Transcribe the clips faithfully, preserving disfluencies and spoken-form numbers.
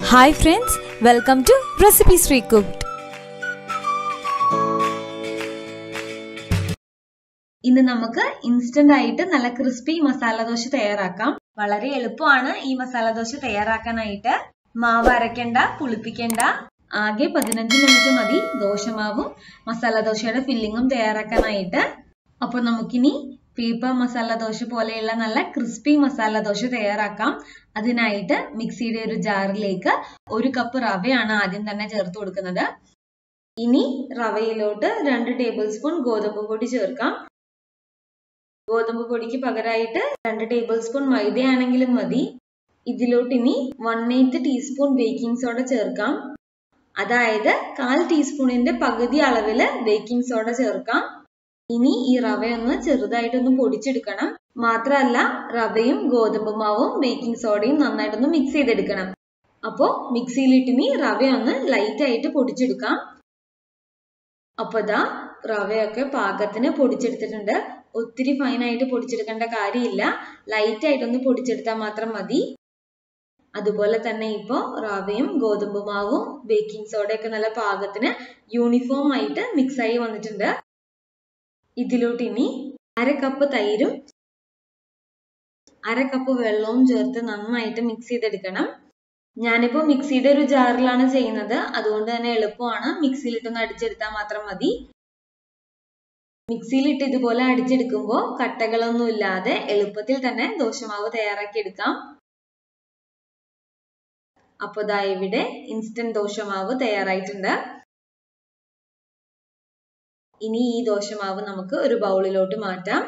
Hi friends, welcome to Recipes Recooked. ഇന്ന് നമുക്ക് instant ആയിട്ട് നല്ല ക്രിസ്പി മസാല ദോശ തയ്യാറാക്കാം. വളരെ എളുപ്പമാണ് ഈ മസാല ദോശ തയ്യാറാക്കാനായിട്ട്. മാവ് അരക്കണ്ട, പുളിപ്പിക്കണ്ട. ആകെ പതിനഞ്ച് മിനിറ്റ് മതി ദോശമാവും മസാല ദോശയുടെ ഫില്ലിങ്ങും തയ്യാറാക്കാനായിട്ട്. അപ്പോൾ നമുക്കിനി പേപ്പർ മസാല ദോശ പോലെയുള്ള നല്ല ക്രിസ്പി മസാല ദോശ തയ്യാറാക്കാം. അതിനായിട്ട് മിക്സിയുടെ ഒരു ജാറിലേക്ക് ഒരു കപ്പ് റവയാണ് ആദ്യം തന്നെ ചേർത്ത് കൊടുക്കുന്നത്. ഇനി റവയിലോട്ട് രണ്ട് ടേബിൾ സ്പൂൺ ഗോതമ്പ് പൊടി ചേർക്കാം. ഗോതമ്പ് പൊടിക്ക് പകരമായിട്ട് രണ്ട് ടേബിൾ സ്പൂൺ മൈദയാണെങ്കിലും മതി. ഇതിലോട്ട് ഇനി one eighth teaspoon baking soda ചേർക്കാം. അതായത് കാൽ ടീസ്പൂണിന്റെ പകുതി അളവില് ബേക്കിംഗ് സോഡ ചേർക്കാം. ഇനി ഈ റവയൊന്ന് ചെറുതായിട്ടൊന്ന് പൊടിച്ചെടുക്കണം. മാത്രമല്ല റവയും ഗോതമ്പ് മാവും ബേക്കിംഗ് സോഡയും നന്നായിട്ടൊന്ന് മിക്സ് ചെയ്തെടുക്കണം. അപ്പോ മിക്സിയിലിട്ടിനി റവയൊന്ന് ലൈറ്റ് ആയിട്ട് പൊടിച്ചെടുക്കാം. അപ്പൊ ദാ റവയൊക്കെ പാകത്തിന് പൊടിച്ചെടുത്തിട്ടുണ്ട്. ഒത്തിരി ഫൈനായിട്ട് പൊടിച്ചെടുക്കേണ്ട കാര്യമില്ല, ലൈറ്റ് ആയിട്ടൊന്ന് പൊടിച്ചെടുത്താൽ മാത്രം മതി. അതുപോലെ തന്നെ ഇപ്പോ റവയും ഗോതമ്പ് മാവും ബേക്കിംഗ് സോഡയൊക്കെ നല്ല പാകത്തിന് യൂണിഫോം ആയിട്ട് മിക്സ് ആയി വന്നിട്ടുണ്ട്. ഇതിലോട്ട് ഇനി അര കപ്പ് തൈരും അര കപ്പ് വെള്ളവും ചേർത്ത് നന്നായിട്ട് മിക്സ് ചെയ്തെടുക്കണം. ഞാനിപ്പോ മിക്സിയുടെ ഒരു ജാറിലാണ് ചെയ്യുന്നത്, അതുകൊണ്ട് തന്നെ എളുപ്പമാണ്. മിക്സിയിലിട്ടൊന്ന് അടിച്ചെടുത്താൽ മാത്രം മതി. മിക്സിയിലിട്ട് ഇതുപോലെ അടിച്ചെടുക്കുമ്പോൾ കട്ടകളൊന്നും ഇല്ലാതെ എളുപ്പത്തിൽ തന്നെ ദോശമാവ് തയ്യാറാക്കി എടുക്കാം. അപ്പൊ ദാ ഇവിടെ ഇൻസ്റ്റന്റ് ദോശമാവ് തയ്യാറായിട്ടുണ്ട്. ഇനി ഈ ദോശമാവ് നമുക്ക് ഒരു ബൗളിലോട്ട് മാറ്റാം.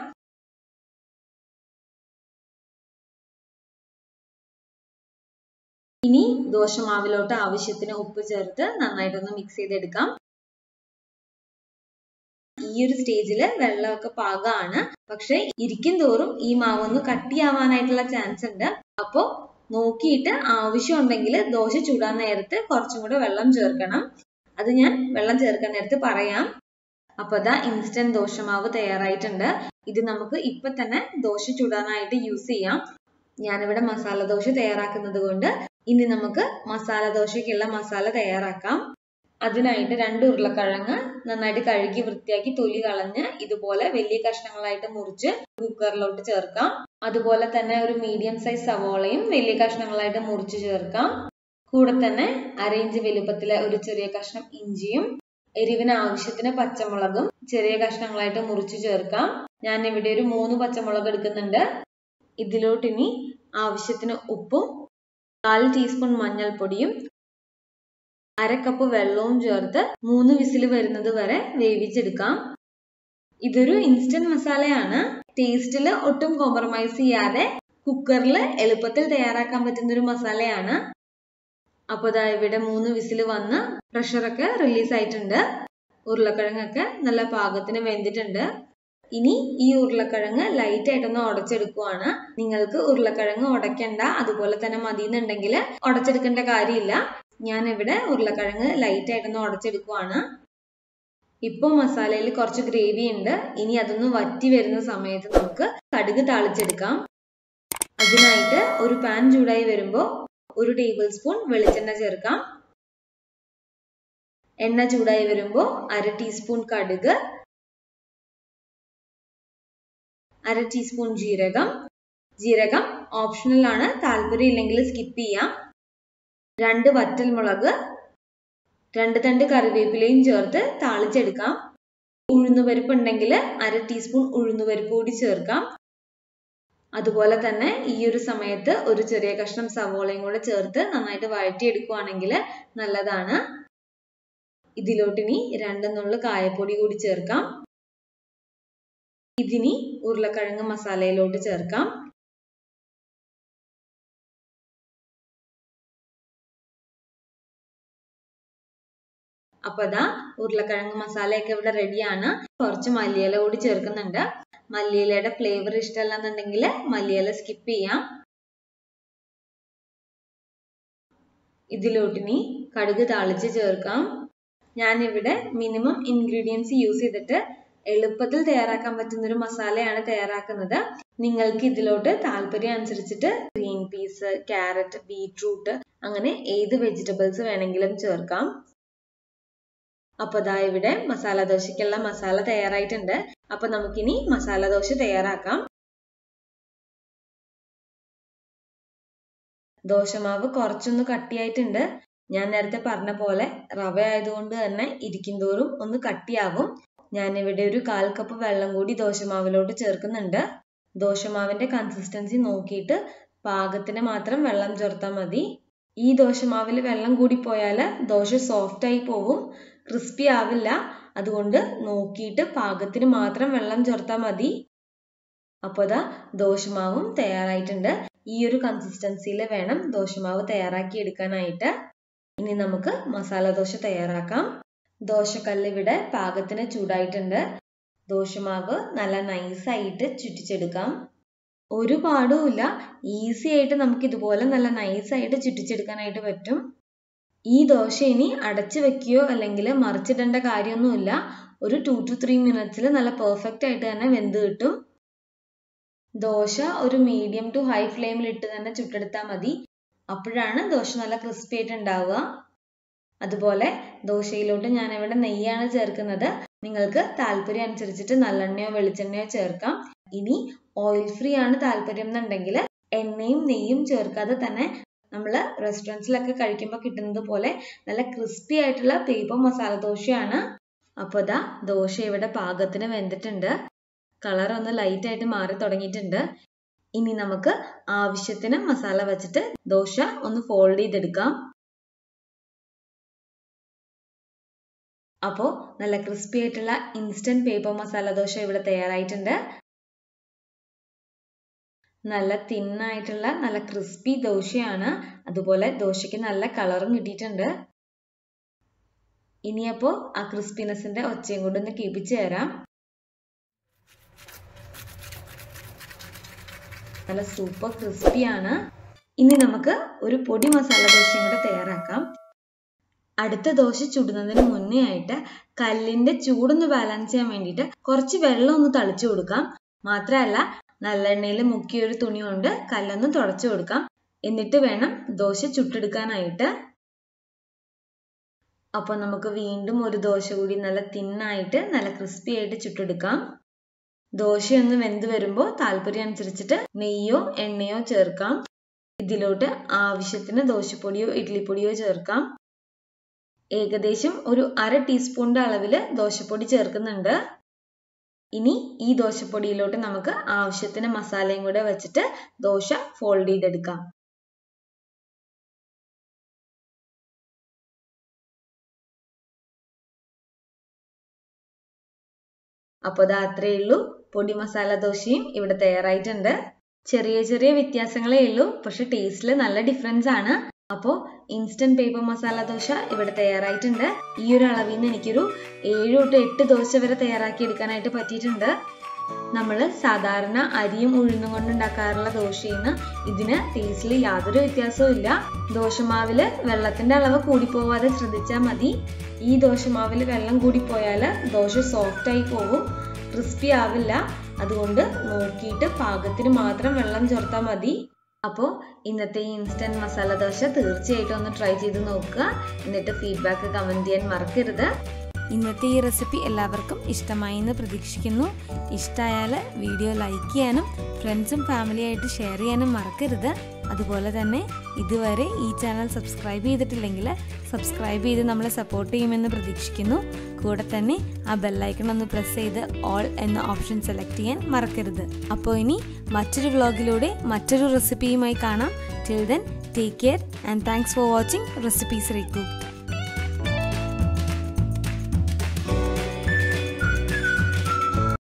ഇനി ദോശമാവിലോട്ട് ആവശ്യത്തിന് ഉപ്പ് ചേർത്ത് നന്നായിട്ടൊന്ന് മിക്സ് ചെയ്തെടുക്കാം. ഈ ഒരു സ്റ്റേജില് വെള്ളമൊക്കെ പാകമാണ്. പക്ഷെ ഇരിക്കും തോറും ഈ മാവ് ഒന്ന് കട്ടിയാവാനായിട്ടുള്ള ചാൻസ് ഉണ്ട്. അപ്പോ നോക്കിയിട്ട് ആവശ്യം ഉണ്ടെങ്കിൽ ദോശ ചൂടാൻ നേരത്ത് കുറച്ചും കൂടെ വെള്ളം ചേർക്കണം. അത് ഞാൻ വെള്ളം ചേർക്കാൻ നേരത്ത് പറയാം. അപ്പൊ ദാ ഇൻസ്റ്റന്റ് ദോശമാവ് തയ്യാറായിട്ടുണ്ട്. ഇത് നമുക്ക് ഇപ്പൊ തന്നെ ദോശ ചൂടാനായിട്ട് യൂസ് ചെയ്യാം. ഞാനിവിടെ മസാല ദോശ തയ്യാറാക്കുന്നത് കൊണ്ട് ഇനി നമുക്ക് മസാല ദോശയ്ക്കുള്ള മസാല തയ്യാറാക്കാം. അതിനായിട്ട് രണ്ട് ഉരുളക്കിഴങ്ങ് നന്നായിട്ട് കഴുകി വൃത്തിയാക്കി തൊലി കളഞ്ഞ് ഇതുപോലെ വലിയ കഷ്ണങ്ങളായിട്ട് മുറിച്ച് കുക്കറിലോട്ട് ചേർക്കാം. അതുപോലെ തന്നെ ഒരു മീഡിയം സൈസ് സവോളയും വലിയ കഷ്ണങ്ങളായിട്ട് മുറിച്ച് ചേർക്കാം. കൂടെ തന്നെ അര ഇഞ്ച് വലുപ്പത്തിലെ ഒരു ചെറിയ കഷ്ണം ഇഞ്ചിയും എരിവിന് ആവശ്യത്തിന് പച്ചമുളകും ചെറിയ കഷ്ണങ്ങളായിട്ട് മുറിച്ച് ചേർക്കാം. ഞാൻ ഇവിടെ ഒരു മൂന്ന് പച്ചമുളക് എടുക്കുന്നുണ്ട്. ഇതിലോട്ട് ഇനി ആവശ്യത്തിന് ഉപ്പും കാൽ ടീസ്പൂൺ മഞ്ഞൾപ്പൊടിയും അര കപ്പ് വെള്ളവും ചേർത്ത് മൂന്ന് വിസിൽ വരുന്നത് വരെ വേവിച്ചെടുക്കാം. ഇതൊരു ഇൻസ്റ്റന്റ് മസാലയാണ്. ടേസ്റ്റില് ഒട്ടും കോംപ്രമൈസ് ചെയ്യാതെ കുക്കറിൽ എളുപ്പത്തിൽ തയ്യാറാക്കാൻ പറ്റുന്ന ഒരു മസാലയാണ്. അപ്പൊ ദാ ഇവിടെ മൂന്ന് വിസിൽ വന്ന് പ്രഷറൊക്കെ റിലീസ് ആയിട്ടുണ്ട്. ഉരുളക്കിഴങ്ങൊക്കെ നല്ല പാകത്തിന് വെന്തിട്ടുണ്ട്. ഇനി ഈ ഉരുളക്കിഴങ്ങ് ലൈറ്റ് ആയിട്ടൊന്ന് ഉടച്ചെടുക്കുവാണ്. നിങ്ങൾക്ക് ഉരുളക്കിഴങ്ങ് ഉടയ്ക്കണ്ട, അതുപോലെ തന്നെ മതി എന്നുണ്ടെങ്കിൽ ഉടച്ചെടുക്കേണ്ട കാര്യമില്ല. ഞാൻ ഇവിടെ ഉരുളക്കിഴങ്ങ് ലൈറ്റ് ആയിട്ടൊന്ന് ഉടച്ചെടുക്കുവാണ്. ഇപ്പൊ മസാലയിൽ കുറച്ച് ഗ്രേവി ഉണ്ട്. ഇനി അതൊന്ന് വറ്റി വരുന്ന സമയത്ത് നമുക്ക് കടുക് താളിച്ചെടുക്കാം. അതിനായിട്ട് ഒരു പാൻ ചൂടായി വരുമ്പോൾ ഒരു ടേബിൾ സ്പൂൺ വെളിച്ചെണ്ണ ചേർക്കാം. എണ്ണ ചൂടായി വരുമ്പോൾ അര ടീസ്പൂൺ കടുക്, അര ടീസ്പൂൺ ജീരകം. ജീരകം ഓപ്ഷണൽ ആണ്, താല്പര്യം ഇല്ലെങ്കിൽ സ്കിപ്പ് ചെയ്യാം. രണ്ട് വറ്റൽമുളക്, രണ്ട് തണ്ട് കറിവേപ്പിലയും ചേർത്ത് താളിച്ചെടുക്കാം. ഉഴുന്നുപരിപ്പ് ഉണ്ടെങ്കിൽ അര ടീസ്പൂൺ ഉഴുന്നുപരിപ്പ് കൂടി ചേർക്കാം. അതുപോലെ തന്നെ ഈ ഒരു സമയത്ത് ഒരു ചെറിയ കഷ്ണം സവോളയും കൂടെ ചേർത്ത് നന്നായിട്ട് വഴറ്റിയെടുക്കുവാണെങ്കിൽ നല്ലതാണ്. ഇതിലോട്ടിനി രണ്ട് നുള്ളു കായപ്പൊടി കൂടി ചേർക്കാം. ഇതിനി ഉരുളക്കിഴങ്ങ് മസാലയിലോട്ട് ചേർക്കാം. അപ്പൊ ദാ ഉരുളക്കിഴങ്ങ് മസാലയൊക്കെ ഇവിടെ റെഡിയാണ്. കുറച്ച് മല്ലിയില കൂടി ചേർക്കുന്നുണ്ട്. മല്ലിയിലയുടെ ഫ്ലേവർ ഇഷ്ടമല്ല എന്നുണ്ടെങ്കിൽ മല്ലിയില സ്കിപ്പ് ചെയ്യാം. ഇതിലോട്ടിനി കടുക് താളിച്ച് ചേർക്കാം. ഞാനിവിടെ മിനിമം ഇൻഗ്രീഡിയൻസ് യൂസ് ചെയ്തിട്ട് എളുപ്പത്തിൽ തയ്യാറാക്കാൻ പറ്റുന്ന ഒരു മസാലയാണ് തയ്യാറാക്കുന്നത്. നിങ്ങൾക്ക് ഇതിലോട്ട് താല്പര്യം അനുസരിച്ചിട്ട് ഗ്രീൻ പീസ്, ക്യാരറ്റ്, ബീട്രൂട്ട് അങ്ങനെ ഏത് വെജിറ്റബിൾസ് വേണമെങ്കിലും ചേർക്കാം. അപ്പൊ ദാ ഇവിടെ മസാല ദോശയ്ക്കുള്ള മസാല തയ്യാറായിട്ടുണ്ട്. അപ്പൊ നമുക്കിനി മസാല ദോശ തയ്യാറാക്കാം. ദോശമാവ് കുറച്ചൊന്ന് കട്ടിയായിട്ടുണ്ട്. ഞാൻ നേരത്തെ പറഞ്ഞ പോലെ റവ ആയതുകൊണ്ട് തന്നെ ഇരിക്കുന്തോറും ഒന്ന് കട്ടിയാവും. ഞാനിവിടെ ഒരു കാൽ കപ്പ് വെള്ളം കൂടി ദോശമാവിലോട്ട് ചേർക്കുന്നുണ്ട്. ദോശമാവിന്റെ കൺസിസ്റ്റൻസി നോക്കിയിട്ട് പാകത്തിന് മാത്രം വെള്ളം ചേർത്താൽ മതി. ഈ ദോശമാവിൽ വെള്ളം കൂടി പോയാൽ ദോശ സോഫ്റ്റ് ആയി പോവും, ക്രിസ്പി ആവില്ല. അതുകൊണ്ട് നോക്കിയിട്ട് പാകത്തിന് മാത്രം വെള്ളം ചേർത്താൽ മതി. അപ്പോൾ ദാ ദോശമാവും തയ്യാറായിട്ടുണ്ട്. ഈ ഒരു കൺസിസ്റ്റൻസിയിൽ വേണം ദോശമാവ് തയ്യാറാക്കി എടുക്കാനായിട്ട്. ഇനി നമുക്ക് മസാല ദോശ തയ്യാറാക്കാം. ദോശക്കല്ല് ഇവിടെ പാകത്തിന് ചൂടായിട്ടുണ്ട്. ദോശമാവ് നല്ല നൈസായിട്ട് ചുറ്റിച്ചെടുക്കാം. ഒരു പാടുമില്ല, ഈസി ആയിട്ട് നമുക്ക് ഇതുപോലെ നല്ല നൈസായിട്ട് ചുറ്റിച്ചെടുക്കാനായിട്ട് പറ്റും. ഈ ദോശ ഇനി അടച്ചു വെക്കുകയോ അല്ലെങ്കിൽ മറിച്ചിടേണ്ട കാര്യമൊന്നുമില്ല. ഒരു ടു ടു ത്രീ മിനിറ്റ്സിൽ നല്ല പെർഫെക്റ്റ് ആയിട്ട് തന്നെ വെന്ത് കിട്ടും. ദോശ ഒരു മീഡിയം ടു ഹൈ ഫ്ലെയിമിൽ ഇട്ട് തന്നെ ചുട്ടെടുത്താൽ മതി. അപ്പോഴാണ് ദോശ നല്ല ക്രിസ്പി ആയിട്ട് ഉണ്ടാവുക. അതുപോലെ ദോശയിലോട്ട് ഞാൻ ഇവിടെ നെയ്യാണ് ചേർക്കുന്നത്. നിങ്ങൾക്ക് താല്പര്യം അനുസരിച്ചിട്ട് നല്ലെണ്ണയോ വെളിച്ചെണ്ണയോ ചേർക്കാം. ഇനി ഓയിൽ ഫ്രീ ആണ് താല്പര്യം എന്നുണ്ടെങ്കിൽ എണ്ണയും നെയ്യും ചേർക്കാതെ തന്നെ നമ്മൾ റെസ്റ്റോറൻറ്റ്സിലൊക്കെ കഴിക്കുമ്പോൾ കിട്ടുന്നത് പോലെ നല്ല ക്രിസ്പി ആയിട്ടുള്ള പേപ്പർ മസാല ദോശയാണ്. അപ്പോൾ ദാ ദോശ ഇവിടെ പാകത്തിന് വെന്തിട്ടുണ്ട്. കളർ ഒന്ന് ലൈറ്റ് ആയിട്ട് മാറി തുടങ്ങിയിട്ടുണ്ട്. ഇനി നമുക്ക് ആവശ്യത്തിന് മസാല വെച്ചിട്ട് ദോശ ഒന്ന് ഫോൾഡ് ചെയ്തെടുക്കാം. അപ്പോൾ നല്ല ക്രിസ്പി ആയിട്ടുള്ള ഇൻസ്റ്റന്റ് പേപ്പർ മസാല ദോശ ഇവിടെ തയ്യാറായിട്ടുണ്ട്. നല്ല തിന്നായിട്ടുള്ള നല്ല ക്രിസ്പി ദോശയാണ്. അതുപോലെ ദോശയ്ക്ക് നല്ല കളറും കിട്ടിയിട്ടുണ്ട്. ഇനിയപ്പോൾ ആ ക്രിസ്പിനെസിന്റെ ഒച്ചയും കൊണ്ട് ഒന്ന് കേൾപ്പിച്ചു തരാം. നല്ല സൂപ്പർ ക്രിസ്പിയാണ്. ഇനി നമുക്ക് ഒരു പൊടി മസാല ദോശയും കൂടെ തയ്യാറാക്കാം. അടുത്ത ദോശ ചുടുന്നതിന് മുന്നേ ആയിട്ട് കല്ലിന്റെ ചൂടൊന്ന് ബാലൻസ് ചെയ്യാൻ വേണ്ടിയിട്ട് കുറച്ച് വെള്ളം ഒന്ന് തളിച്ചു കൊടുക്കാം. മാത്രമല്ല നല്ലെണ്ണയിൽ മുക്കിയ ഒരു തുണി കൊണ്ട് കല്ലൊന്ന് തുടച്ചു കൊടുക്കാം. എന്നിട്ട് വേണം ദോശ ചുട്ടെടുക്കാനായിട്ട്. അപ്പൊ നമുക്ക് വീണ്ടും ഒരു ദോശ കൂടി നല്ല തിന്നായിട്ട് നല്ല ക്രിസ്പി ആയിട്ട് ചുട്ടെടുക്കാം. ദോശയൊന്ന് വെന്ത് വരുമ്പോൾ താല്പര്യം അനുസരിച്ചിട്ട് നെയ്യോ എണ്ണയോ ചേർക്കാം. ഇതിലോട്ട് ആവശ്യത്തിന് ദോശപ്പൊടിയോ ഇഡ്ലിപ്പൊടിയോ ചേർക്കാം. ഏകദേശം ഒരു അര ടീസ്പൂണിന്റെ അളവിൽ ദോശപ്പൊടി ചേർക്കുന്നുണ്ട്. ഇനി ഈ ദോശപ്പൊടിയിലോട്ട് നമുക്ക് ആവശ്യത്തിന് മസാലയും കൂടെ വെച്ചിട്ട് ദോശ ഫോൾഡ് ചെയ്തെടുക്കാം. അപ്പോൾ അത് അത്രയേ ഉള്ളൂ. പൊടി മസാല ദോശയും ഇവിടെ തയ്യാറായിട്ടുണ്ട്. ചെറിയ ചെറിയ വ്യത്യാസങ്ങളേ ഉള്ളൂ, പക്ഷെ ടേസ്റ്റിൽ നല്ല ഡിഫറൻസ് ആണ്. അപ്പോൾ ഇൻസ്റ്റന്റ് പേപ്പർ മസാല ദോശ ഇവിടെ തയ്യാറായിട്ടുണ്ട്. ഈ ഒരു അളവിൽ നിന്ന് എനിക്കൊരു ഏഴ് തൊട്ട് എട്ട് ദോശ വരെ തയ്യാറാക്കി എടുക്കാനായിട്ട് പറ്റിയിട്ടുണ്ട്. നമ്മൾ സാധാരണ അരിയും ഉഴുന്നും കൊണ്ട് ഉണ്ടാക്കാറുള്ള ദോശയിൽ നിന്ന് ഇതിന് ടേസ്റ്റിൽ യാതൊരു വ്യത്യാസവും ഇല്ല. ദോശമാവില് വെള്ളത്തിന്റെ അളവ് കൂടിപ്പോവാതെ ശ്രദ്ധിച്ചാൽ മതി. ഈ ദോശമാവിൽ വെള്ളം കൂടിപ്പോയാൽ ദോശ സോഫ്റ്റ് ആയി പോകും, ക്രിസ്പി ആവില്ല. അതുകൊണ്ട് നോക്കിയിട്ട് പാകത്തിന് മാത്രം വെള്ളം ചേർത്താൽ മതി. അപ്പോൾ ഇന്നത്തെ ഈ ഇൻസ്റ്റന്റ് മസാല ദോശ തീർച്ചയായിട്ടും ഒന്ന് ട്രൈ ചെയ്ത് നോക്കുക. എന്നിട്ട് ഫീഡ്ബാക്ക് കമന്റ് ചെയ്യാൻ മറക്കരുത്. ഇന്നത്തെ ഈ റെസിപ്പി എല്ലാവർക്കും ഇഷ്ടമായി എന്ന് പ്രതീക്ഷിക്കുന്നു. ഇഷ്ടമായാൽ വീഡിയോ ലൈക്ക് ചെയ്യാനും ഫ്രണ്ട്സും ഫാമിലിയായിട്ട് ഷെയർ ചെയ്യാനും മറക്കരുത്. അതുപോലെ തന്നെ ഇതുവരെ ഈ ചാനൽ സബ്സ്ക്രൈബ് ചെയ്തിട്ടില്ലെങ്കിൽ സബ്സ്ക്രൈബ് ചെയ്ത് നമ്മളെ സപ്പോർട്ട് ചെയ്യുമെന്ന് പ്രതീക്ഷിക്കുന്നു. കൂടെ തന്നെ ആ ബെല്ലൈക്കൺ ഒന്ന് പ്രസ് ചെയ്ത് ഓൾ എന്ന ഓപ്ഷൻ സെലക്ട് ചെയ്യാൻ മറക്കരുത്. അപ്പോൾ ഇനി മറ്റൊരു വ്ലോഗിലൂടെ മറ്റൊരു റെസിപ്പിയുമായി കാണാം. Till then take care and thanks for watching recipe ശ്രീകുക്ക്.